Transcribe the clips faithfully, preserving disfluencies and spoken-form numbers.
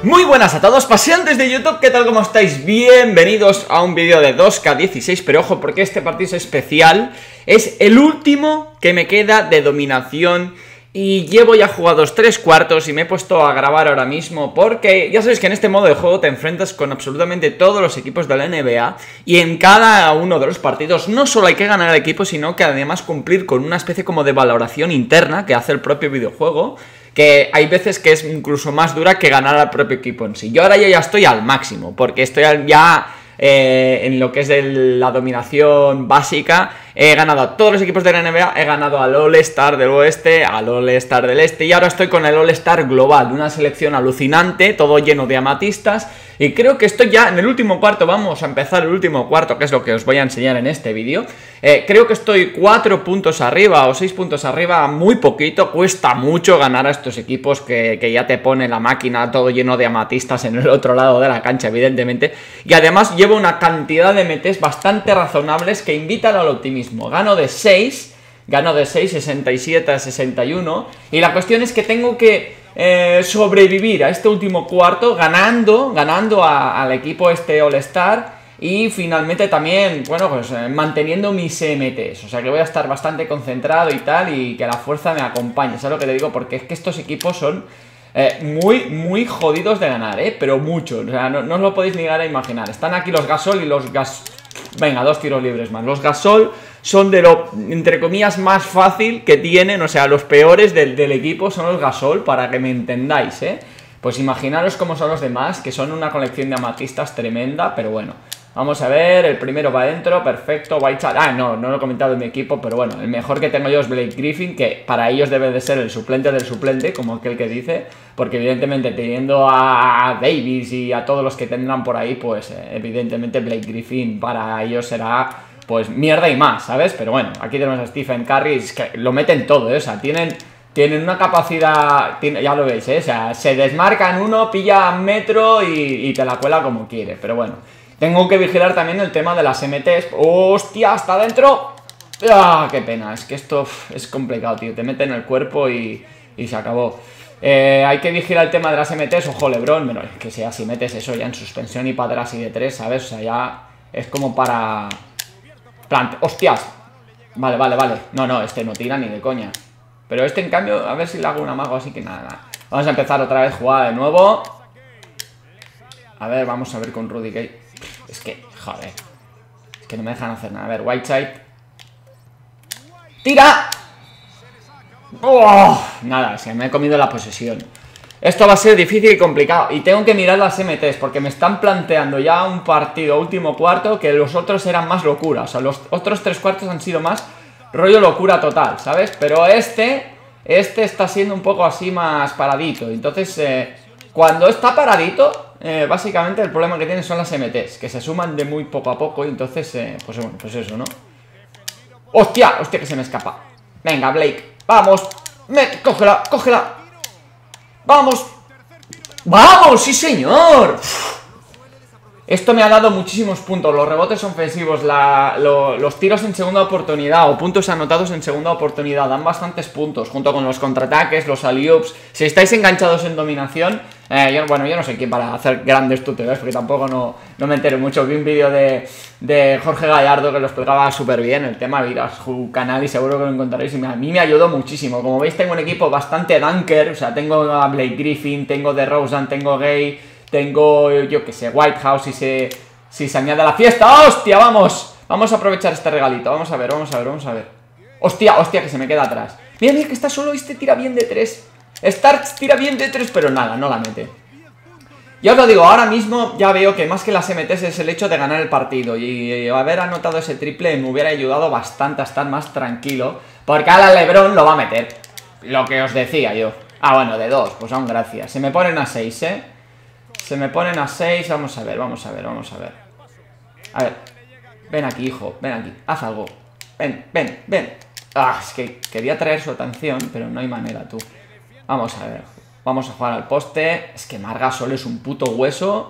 Muy buenas a todos, paseantes de YouTube, ¿qué tal? ¿Cómo estáis? Bienvenidos a un vídeo de dos K dieciséis, pero ojo porque este partido es especial. Es el último que me queda de dominación y llevo ya jugados tres cuartos y me he puesto a grabar ahora mismo porque ya sabes que en este modo de juego te enfrentas con absolutamente todos los equipos de la N B A y en cada uno de los partidos no solo hay que ganar al equipo, sino que además cumplir con una especie como de valoración interna que hace el propio videojuego, que hay veces que es incluso más dura que ganar al propio equipo en sí. Yo ahora ya, ya estoy al máximo, porque estoy ya eh, en lo que es de la dominación básica. He ganado a todos los equipos de la N B A, he ganado al All-Star del Oeste, al All-Star del Este, y ahora estoy con el All-Star Global, una selección alucinante, todo lleno de amatistas, y creo que estoy ya en el último cuarto. Vamos a empezar el último cuarto, que es lo que os voy a enseñar en este vídeo. Eh, creo que estoy cuatro puntos arriba o seis puntos arriba, muy poquito, cuesta mucho ganar a estos equipos que, que ya te pone la máquina todo lleno de amatistas en el otro lado de la cancha, evidentemente, y además llevo una cantidad de metes bastante razonables que invitan al optimismo. Gano de seis, gano de seis, sesenta y siete a sesenta y uno, y la cuestión es que tengo que eh, sobrevivir a este último cuarto ganando, ganando a, al equipo este All-Star. Y finalmente también, bueno, pues eh, manteniendo mis M Ts. O sea que voy a estar bastante concentrado y tal, y que la fuerza me acompañe. ¿Sabes lo que te digo? Porque es que estos equipos son eh, muy, muy jodidos de ganar, ¿eh? Pero mucho. O sea, no, no os lo podéis ni llegar a imaginar. Están aquí los Gasol y los Gas... Venga, dos tiros libres más. Los Gasol son de lo, entre comillas, más fácil que tienen. O sea, los peores del, del equipo son los Gasol, para que me entendáis, ¿eh? Pues imaginaros cómo son los demás, que son una colección de amatistas tremenda, pero bueno. Vamos a ver, el primero va adentro, perfecto, Whiteside. Ah, no, no lo he comentado en mi equipo, pero bueno, el mejor que tengo yo es Blake Griffin, que para ellos debe de ser el suplente del suplente, como aquel que dice, porque evidentemente teniendo a Davis y a todos los que tendrán por ahí, pues eh, evidentemente Blake Griffin para ellos será pues mierda y más, ¿sabes? Pero bueno, aquí tenemos a Stephen Curry, es que lo meten todo, ¿eh? O sea, tienen... Tienen una capacidad, tiene, ya lo veis, ¿eh? O sea, se desmarcan uno, pilla metro y, y te la cuela como quiere, pero bueno. Tengo que vigilar también el tema de las M Ts. ¡Hostia! ¡Está dentro! ¡Ah! ¡Qué pena! Es que esto uf, es complicado, tío. Te mete en el cuerpo y, y se acabó. Eh, hay que vigilar el tema de las M Ts. Ojo, LeBron. Bueno, que sea, si metes eso ya en suspensión y para atrás y de tres, ¿sabes? O sea, ya es como para... Plante... ¡Hostias! Vale, vale, vale. No, no, este no tira ni de coña. Pero este, en cambio, a ver si le hago una mago así que nada, nada. Vamos a empezar otra vez jugada de nuevo. A ver, vamos a ver con Rudy Gay. Es que, joder, es que no me dejan hacer nada. A ver, Whiteside. ¡Tira! ¡Oh! Nada, se me he comido la posesión. Esto va a ser difícil y complicado. Y tengo que mirar las M Ts porque me están planteando ya un partido último cuarto que los otros eran más locura. O sea, los otros tres cuartos han sido más rollo locura total, ¿sabes? Pero este, este está siendo un poco así más paradito. Entonces, eh, cuando está paradito... Eh, básicamente el problema que tienen son las M Ts, que se suman de muy poco a poco y entonces, eh, pues bueno, pues eso, ¿no? ¡Hostia! ¡Hostia que se me escapa! Venga, Blake, vamos. Me... Cógela, cógela. Vamos. ¡Vamos! ¡Sí, señor! Esto me ha dado muchísimos puntos. Los rebotes ofensivos, la, lo, los tiros en segunda oportunidad o puntos anotados en segunda oportunidad dan bastantes puntos, junto con los contraataques, los alley-oops. Si estáis enganchados en dominación, eh, yo, bueno, yo no sé quién para hacer grandes tutoriales, porque tampoco no, no me entero mucho. Vi un vídeo de, de Jorge Gallardo que lo explicaba súper bien el tema. Ir a su canal y seguro que lo encontraréis. Y me, a mí me ayudó muchísimo. Como veis, tengo un equipo bastante dunker. O sea, tengo a Blake Griffin, tengo DeRozan, tengo Gay, tengo, yo que sé, Whitehouse, si se, si se añade a la fiesta. ¡Hostia, vamos! Vamos a aprovechar este regalito. Vamos a ver, vamos a ver, vamos a ver. ¡Hostia, hostia, que se me queda atrás! Mira, mira, que está solo este tira bien de tres. Starks tira bien de tres, pero nada, no la mete. Ya os lo digo, ahora mismo ya veo que más que las M Ts es el hecho de ganar el partido. Y haber anotado ese triple me hubiera ayudado bastante a estar más tranquilo, porque ahora LeBron lo va a meter. Lo que os decía yo. Ah, bueno, de dos, pues aún gracias. Se me ponen a seis, ¿eh? Se me ponen a seis, vamos a ver, vamos a ver, vamos a ver. A ver, ven aquí, hijo, ven aquí, haz algo. Ven, ven, ven. Ah, es que quería traer su atención, pero no hay manera, tú. Vamos a ver, vamos a jugar al poste. Es que Marc Gasol es un puto hueso.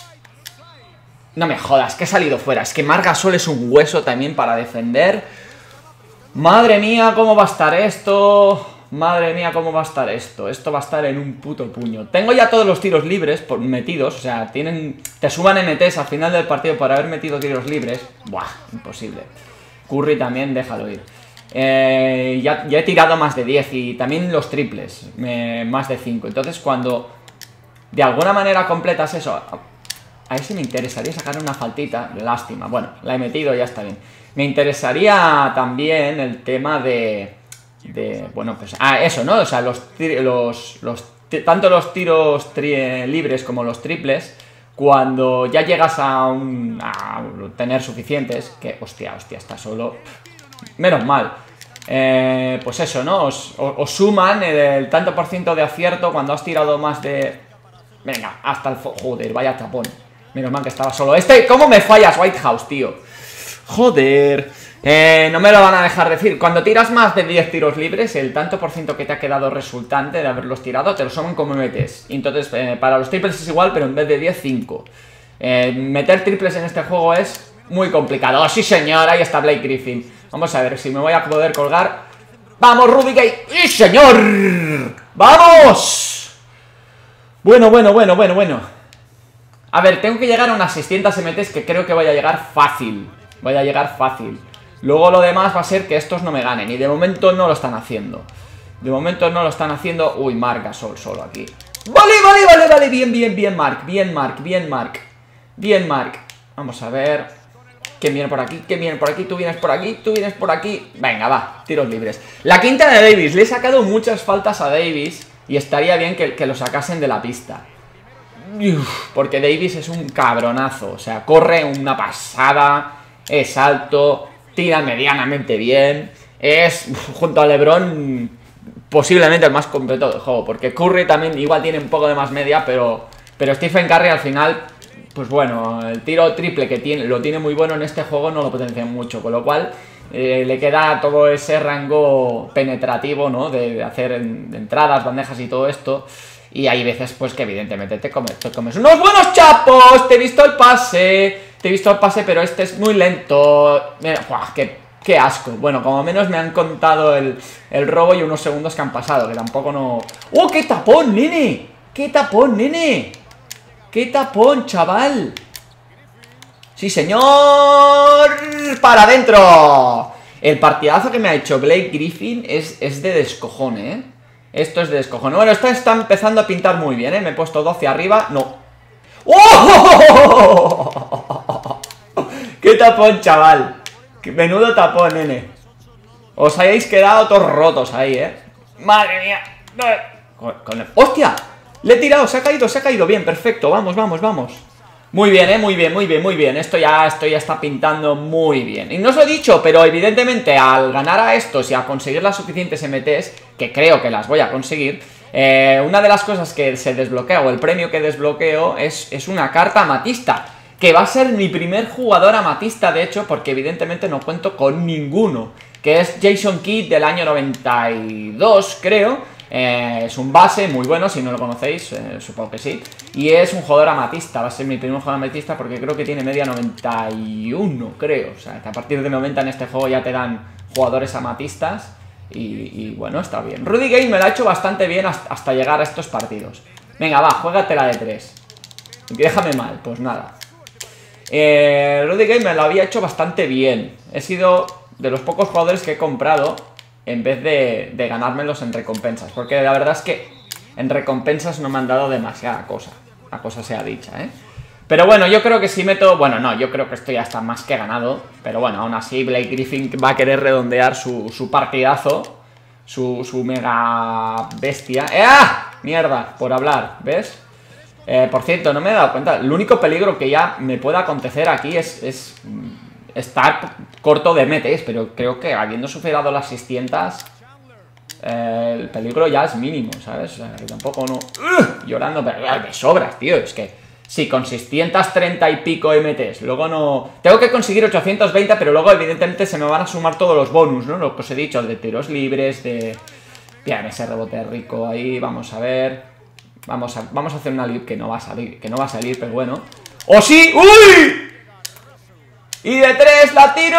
No me jodas, que he salido fuera. Es que Marc Gasol es un hueso también para defender. Madre mía, cómo va a estar esto. Madre mía, cómo va a estar esto. Esto va a estar en un puto puño. Tengo ya todos los tiros libres por, metidos. O sea, tienen te suman M Ts al final del partido por haber metido tiros libres. Buah, imposible. Curry también, déjalo ir. Eh, ya, ya he tirado más de diez y también los triples, me, más de cinco. Entonces cuando de alguna manera completas eso, a, a ver si me interesaría sacar una faltita. Lástima, bueno, la he metido, ya está bien. Me interesaría también el tema de... de bueno, pues, ah, eso, ¿no? O sea, los, los, los tanto los tiros tri libres como los triples, cuando ya llegas a, un, a tener suficientes, que, hostia, hostia, está solo, menos mal, eh, pues eso, ¿no? Os, os, os suman el, el tanto por ciento de acierto cuando has tirado más de... Venga, hasta el... Joder, vaya tapón. Menos mal que estaba solo. Este, ¿cómo me fallas, White House, tío? Joder... Eh, no me lo van a dejar decir. Cuando tiras más de diez tiros libres, el tanto por ciento que te ha quedado resultante de haberlos tirado te lo suman como metes. Entonces, eh, para los triples es igual, pero en vez de diez, cinco. Eh, meter triples en este juego es muy complicado. Oh, sí, señor, ahí está Blake Griffin. Vamos a ver si me voy a poder colgar. ¡Vamos, Rudy Gay! ¡Sí, señor! ¡Vamos! Bueno, bueno, bueno, bueno, bueno. A ver, tengo que llegar a unas seiscientas M Ts que creo que voy a llegar fácil. Voy a llegar fácil. Luego lo demás va a ser que estos no me ganen. Y de momento no lo están haciendo. De momento no lo están haciendo. Uy, Marc Gasol solo aquí. Vale, vale, vale, vale. Bien, bien, bien, Marc. Bien, Marc, bien, Marc. Bien, Marc. Vamos a ver. ¿Quién viene por aquí? ¿Quién viene por aquí? Tú vienes por aquí. Tú vienes por aquí. Venga, va. Tiros libres. La quinta de Davis. Le he sacado muchas faltas a Davis. Y estaría bien que, que lo sacasen de la pista. Uf, porque Davis es un cabronazo. O sea, corre una pasada. Es alto. Tira medianamente bien. Es, junto a LeBron, posiblemente el más completo del juego. Porque Curry también igual tiene un poco de más media. Pero, pero Stephen Curry al final, pues bueno, el tiro triple que tiene, lo tiene muy bueno en este juego, no lo potencia mucho. Con lo cual eh, le queda todo ese rango penetrativo, ¿no? De, de hacer en, de entradas, bandejas y todo esto. Y hay veces pues que evidentemente te comes, te comes unos buenos chapos. Te he visto el pase. Te he visto el pase, pero este es muy lento. Mira, ¡buah! Qué, qué asco. Bueno, como menos me han contado el, el robo y unos segundos que han pasado, que tampoco no... ¡Oh, qué tapón, nene! ¡Qué tapón, nene! ¡Qué tapón, chaval! ¡Sí, señor! ¡Para adentro! El partidazo que me ha hecho Blake Griffin es, es de descojone, ¿eh? Esto es de descojone. Bueno, esto está empezando a pintar muy bien, ¿eh? Me he puesto doce arriba. No. ¡Oh! ¡Qué tapón, chaval! Menudo tapón, nene. Os hayáis quedado todos rotos ahí, ¿eh? ¡Madre mía! Con, con el... ¡Hostia! Le he tirado, se ha caído, se ha caído. Bien, perfecto, vamos, vamos, vamos. Muy bien, ¿eh? Muy bien, muy bien, muy bien. Esto ya, esto ya está pintando muy bien. Y no os lo he dicho, pero evidentemente al ganar a estos y a conseguir las suficientes M Ts, que creo que las voy a conseguir, eh, una de las cosas que se desbloquea, o el premio que desbloqueo, es, es una carta amatista, que va a ser mi primer jugador amatista, de hecho, porque evidentemente no cuento con ninguno, que es Jason Kidd del año noventa y dos, creo. Eh, es un base muy bueno, si no lo conocéis, eh, supongo que sí. Y es un jugador amatista, va a ser mi primer jugador amatista porque creo que tiene media noventa y uno, creo. O sea, que a partir de noventa en este juego ya te dan jugadores amatistas. Y, y bueno, está bien. Rudy Gay me lo ha hecho bastante bien hasta, hasta llegar a estos partidos. Venga, va, juégatela de tres. Déjame mal, pues nada. Eh, Rudy Gay me lo había hecho bastante bien. He sido de los pocos jugadores que he comprado en vez de, de ganármelos en recompensas. Porque la verdad es que en recompensas no me han dado demasiada cosa. La cosa sea dicha, ¿eh? Pero bueno, yo creo que si meto... Bueno, no, yo creo que esto ya está más que ganado. Pero bueno, aún así Blake Griffin va a querer redondear su, su partidazo. Su, su mega bestia. ¡Eh! ¡Ah! Mierda, por hablar, ¿ves? Eh, por cierto, no me he dado cuenta. El único peligro que ya me pueda acontecer aquí es... es estar corto de M Ts, pero creo que habiendo superado las seiscientas, eh, el peligro ya es mínimo, ¿sabes? O sea, que tampoco no... ¡Ugh! Llorando, pero me sobras, tío. Es que sí, con seiscientos treinta y pico M Ts, luego no... Tengo que conseguir ochocientos veinte, pero luego evidentemente se me van a sumar todos los bonus, ¿no? Lo que os he dicho, de tiros libres, de... Bien, ese rebote rico ahí, vamos a ver... Vamos a, vamos a hacer una leap que no va a salir, que no va a salir, pero bueno... ¡Oh, sí! ¡Uy! Y de tres la tiro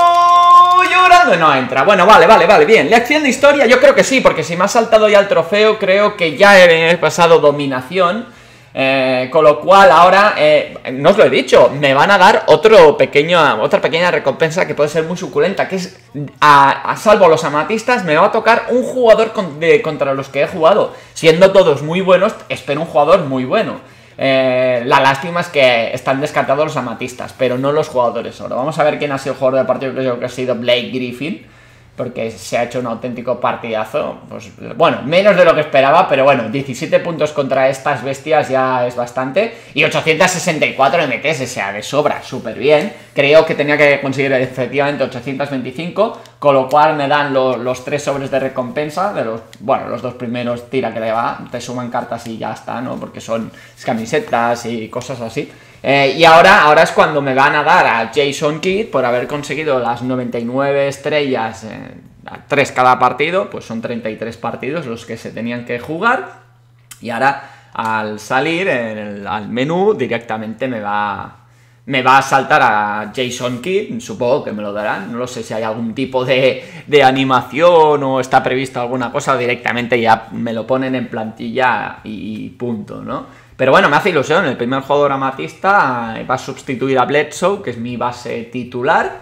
llorando. No entra. Bueno, vale, vale, vale, bien. Lección de historia, yo creo que sí, porque si me ha saltado ya el trofeo, creo que ya he pasado dominación. Eh, con lo cual ahora, eh, no os lo he dicho, me van a dar otro pequeño, otra pequeña recompensa que puede ser muy suculenta, que es, a, a salvo los amatistas, me va a tocar un jugador con, de, contra los que he jugado. Siendo todos muy buenos, espero un jugador muy bueno. Eh, la lástima es que están descartados los amatistas, pero no los jugadores oro. Vamos a ver quién ha sido el jugador del partido. Creo que ha sido Blake Griffin, porque se ha hecho un auténtico partidazo. Pues bueno, menos de lo que esperaba, pero bueno, diecisiete puntos contra estas bestias ya es bastante. Y ochocientos sesenta y cuatro M Ts, o sea, de sobra, súper bien. Creo que tenía que conseguir efectivamente ochocientos veinticinco, con lo cual me dan lo, los tres sobres de recompensa. De los, bueno, los dos primeros tira que le va, te suman cartas y ya está, ¿no? Porque son camisetas y cosas así. Eh, y ahora, ahora es cuando me van a dar a Jason Kidd por haber conseguido las noventa y nueve estrellas, eh, a tres cada partido, pues son treinta y tres partidos los que se tenían que jugar. Y ahora, al salir en el, al menú, directamente me va, me va a saltar a Jason Kidd, supongo que me lo darán, no lo sé si hay algún tipo de, de animación o está previsto alguna cosa, directamente ya me lo ponen en plantilla y punto, ¿no? Pero bueno, me hace ilusión, el primer jugador amatista va a sustituir a Bledsoe, que es mi base titular,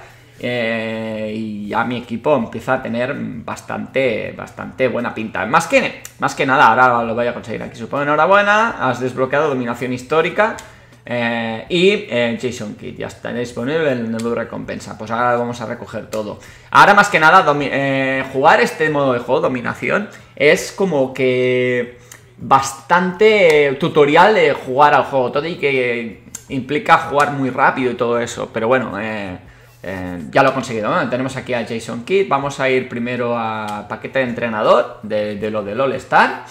eh, y ya mi equipo empieza a tener bastante, bastante buena pinta. Más que, más que nada, ahora lo voy a conseguir aquí, supongo. Enhorabuena, has desbloqueado dominación histórica, eh, y eh, Jason Kidd, ya está disponible en el menú recompensa. Pues ahora vamos a recoger todo. Ahora más que nada, eh, jugar este modo de juego, dominación, es como que bastante tutorial de jugar al juego, todo y que implica jugar muy rápido y todo eso, pero bueno, eh, eh, ya lo he conseguido, ¿no? Tenemos aquí a Jason Kidd, vamos a ir primero a paquete de entrenador de, de lo del All Star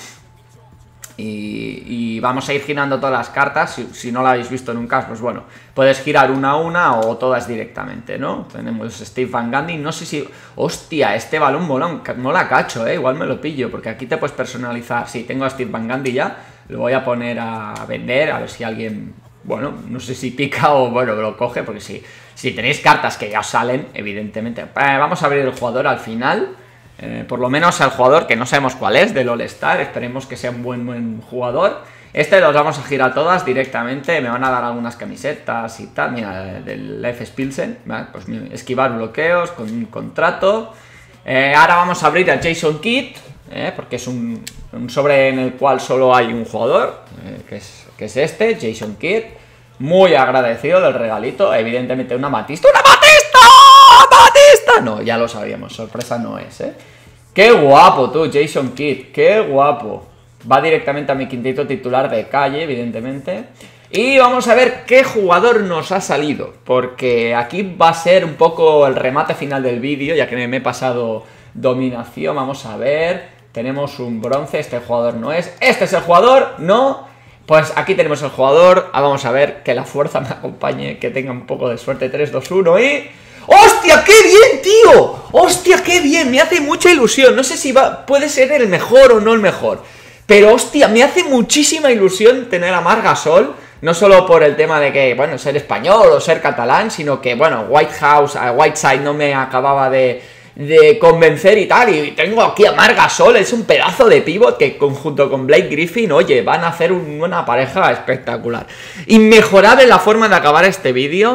y, y vamos a ir girando todas las cartas. Si, si no lo habéis visto nunca, pues bueno, puedes girar una a una o todas directamente, ¿no? Tenemos Steve Van Gundy, no sé si... Hostia, este balón mola, mola cacho, ¿eh? Igual me lo pillo, porque aquí te puedes personalizar. Sí, tengo a Steve Van Gundy ya, lo voy a poner a vender, a ver si alguien... Bueno, no sé si pica o bueno, lo coge, porque si, si tenéis cartas que ya os salen, evidentemente... Eh, vamos a abrir el jugador al final... Eh, por lo menos al jugador que no sabemos cuál es, del All Star, esperemos que sea un buen, buen jugador. Este los vamos a girar todas directamente, me van a dar algunas camisetas y tal, mira, del F. Spilsen, ¿vale? Pues esquivar bloqueos con un contrato. Eh, ahora vamos a abrir a Jason Kidd, eh, porque es un, un sobre en el cual solo hay un jugador, eh, que, es, que es este, Jason Kidd. Muy agradecido del regalito, evidentemente una amatista, ¡una amatista! ¡Amatista! No, ya lo sabíamos, sorpresa no es, ¿eh? ¡Qué guapo tú, Jason Kidd! ¡Qué guapo! Va directamente a mi quintito titular de calle, evidentemente. Y vamos a ver qué jugador nos ha salido, porque aquí va a ser un poco el remate final del vídeo, ya que me he pasado dominación. Vamos a ver, tenemos un bronce, este jugador no es. ¿Este es el jugador? No. Pues aquí tenemos el jugador, ah, vamos a ver, que la fuerza me acompañe, que tenga un poco de suerte. Tres, dos, uno y... ¡Hostia, qué bien, tío! ¡Hostia, qué bien! Me hace mucha ilusión. No sé si va, puede ser el mejor o no el mejor, pero hostia, me hace muchísima ilusión tener a Marc Gasol. No solo por el tema de que, bueno, ser español o ser catalán, sino que, bueno, White House, uh, Whiteside no me acababa de... de convencer y tal, y tengo aquí a Marc Gasol, es un pedazo de pivot que junto con Blake Griffin, oye, van a hacer un, una pareja espectacular. Inmejorable la forma de acabar este vídeo.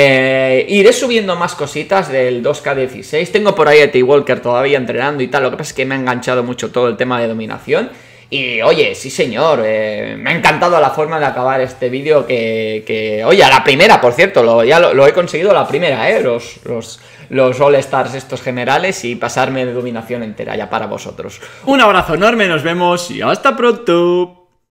eh, iré subiendo más cositas del dos K dieciséis, tengo por ahí a T. Walker todavía entrenando y tal, lo que pasa es que me ha enganchado mucho todo el tema de dominación. Y oye, sí señor, eh, me ha encantado la forma de acabar este vídeo que, que, oye, a la primera, por cierto, lo, ya lo, lo he conseguido a la primera, eh, los... los los All Stars estos generales y pasarme de dominación entera ya para vosotros. Un abrazo enorme, nos vemos y hasta pronto.